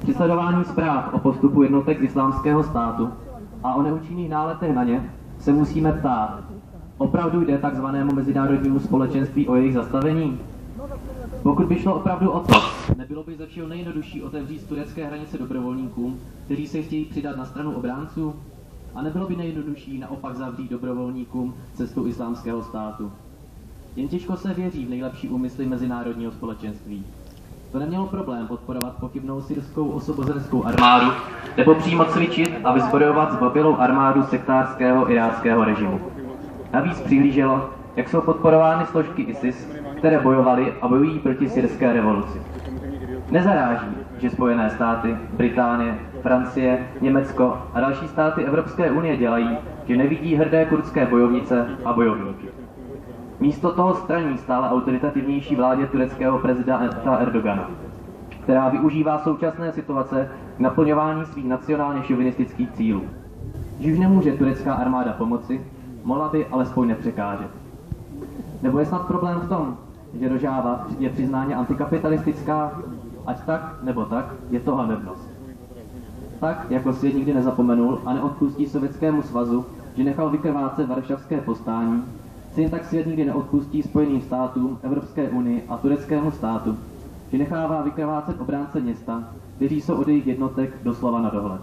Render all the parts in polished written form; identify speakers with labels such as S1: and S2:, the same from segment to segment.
S1: Při sledování zpráv o postupu jednotek Islámského státu a o neúčinných náletech na ně se musíme ptát, opravdu jde takzvanému mezinárodnímu společenství o jejich zastavení? Pokud by šlo opravdu o to, nebylo by ze všeho nejjednodušší otevřít turecké hranice dobrovolníkům, kteří se chtějí přidat na stranu obránců? A nebylo by nejjednodušší naopak zavřít dobrovolníkům cestu Islámského státu? Jen těžko se věří v nejlepší úmysly mezinárodního společenství. To nemělo problém podporovat pochybnou syrskou osvobozenskou armádu nebo přímo cvičit a vyzbrojovat zbabělou armádu sektářského iráckého režimu. Navíc přihlíželo, jak jsou podporovány složky ISIS, které bojovaly a bojují proti syrské revoluci. Nezaráží, že Spojené státy, Británie, Francie, Německo a další státy Evropské unie dělají, že nevidí hrdé kurdské bojovnice a bojovníky. Místo toho straní stále autoritativnější vládě tureckého prezidenta Erdogana, která využívá současné situace k naplňování svých nacionálně šovinistických cílů. Když už nemůže turecká armáda pomoci, mohla by alespoň nepřekážet. Nebo je snad problém v tom, že Rožáva je přiznáně antikapitalistická, ať tak nebo tak, je to hanebnost. Tak, jako svět nikdy nezapomenul a neodpustí Sovětskému svazu, že nechal vykrvácet Varšavské povstání, stejně tak svět nikdy neodpustí Spojeným státům, Evropské unii a tureckému státu, že nechává vykrvácet obránce města, kteří jsou od jejich jednotek doslova na dohled.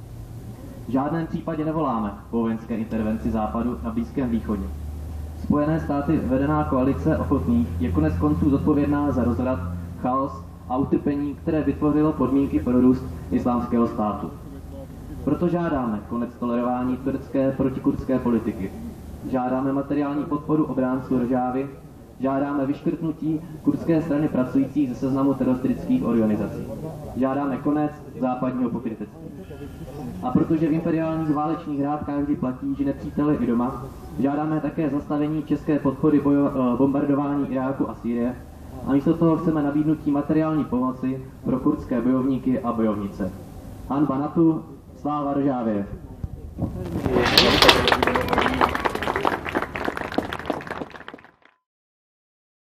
S1: V žádném případě nevoláme po vojenské intervenci Západu na Blízkém východě. Spojené státy vedená koalice ochotných je konec konců zodpovědná za rozvrat, chaos a utrpení, které vytvořilo podmínky pro růst Islámského státu. Proto žádáme konec tolerování turecké protikurdské politiky. Žádáme materiální podporu obránců Rožávy, žádáme vyškrtnutí kurdské strany pracujících ze seznamu teroristických organizací. Žádáme konec západního pokrytectví. A protože v imperiálních válečných hrádkách vždy platí, že nepřítel je i doma, žádáme také zastavení české podpory bombardování Iráku a Sýrie a místo toho chceme nabídnutí materiální pomoci pro kurdské bojovníky a bojovnice. Hanba NATO, sláva Rožávě!